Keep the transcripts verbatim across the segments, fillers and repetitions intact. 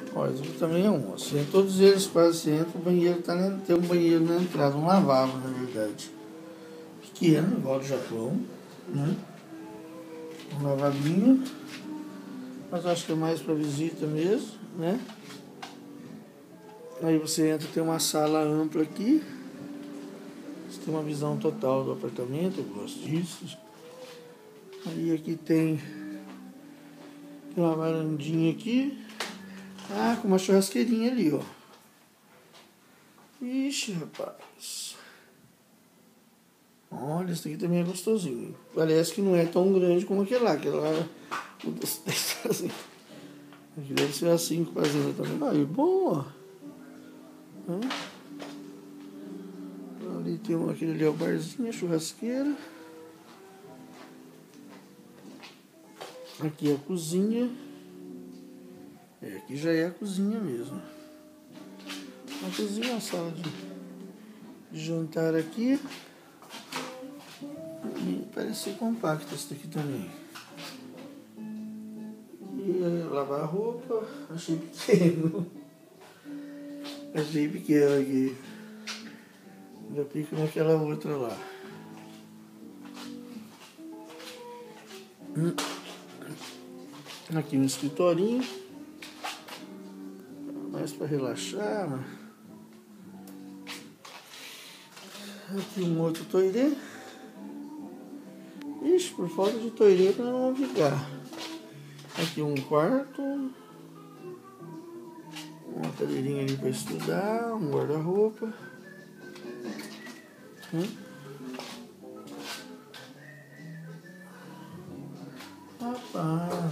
Ó, esse aqui também é um. Assim, todos eles quase se entram. O banheiro tá na, tem um banheiro na entrada, um lavabo, na verdade. Pequeno, igual do Japão, né? Um lavabinho. Mas eu acho que é mais para visita mesmo, né? Aí você entra, tem uma sala ampla aqui. Você tem uma visão total do apartamento, eu gosto disso. Aí aqui tem, tem uma varandinha aqui. Ah, com uma churrasqueirinha ali, ó. Ixi, rapaz. Olha, esse aqui também é gostosinho. Parece que não é tão grande como aquele lá. Aquele lá é assim. Aqui deve ser assim com fazenda também. Aí, bom, ó. Hum. Ali tem um, aquele ali é o barzinho, a churrasqueira. Aqui é a cozinha. É, aqui já é a cozinha mesmo. A cozinha, a sala de, de jantar aqui. E parece ser compacto esse daqui também. E é, lavar a roupa, achei pequeno. Achei pequeno aqui. Já fica naquela outra lá. Hum. Aqui um escritorinho. Mais para relaxar, né? Aqui um outro toirê. Ixi, por falta de toirê para não ficar. Aqui um quarto. Uma cadeirinha ali para estudar. Um guarda-roupa. Hum? Rapaz.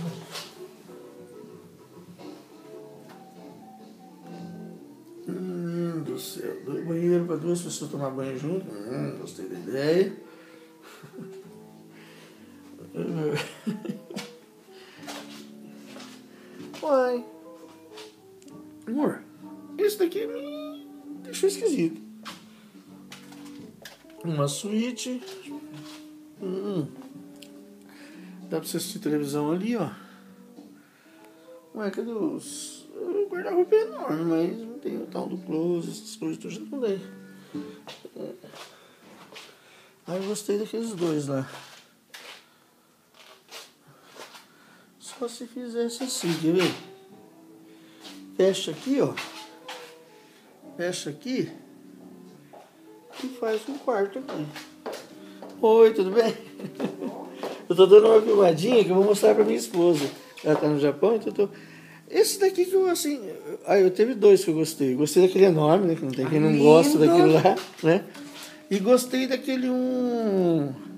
Hum, do céu. Do banheiro para duas pessoas tomar banho junto. Hum, gostei da ideia. Uai. Amor, esse daqui me deixou esquisito. Uma suíte. Hum. Dá pra você assistir televisão ali, ó. Ué, cadê os... O guarda-roupa é enorme, mas não tem o tal do close, essas coisas que eu já não dei. É. Aí eu gostei daqueles dois lá. Só se fizesse assim, quer ver? Fecha aqui, ó. Fecha aqui. E faz um quarto aqui. Oi, tudo bem? Eu tô dando uma filmadinha que eu vou mostrar pra minha esposa. Ela tá no Japão, então eu tô... Esse daqui que eu, assim... Ah, eu teve dois que eu gostei. Gostei daquele enorme, né? Que não tem quem não gosta daquele lá, né? E gostei daquele um...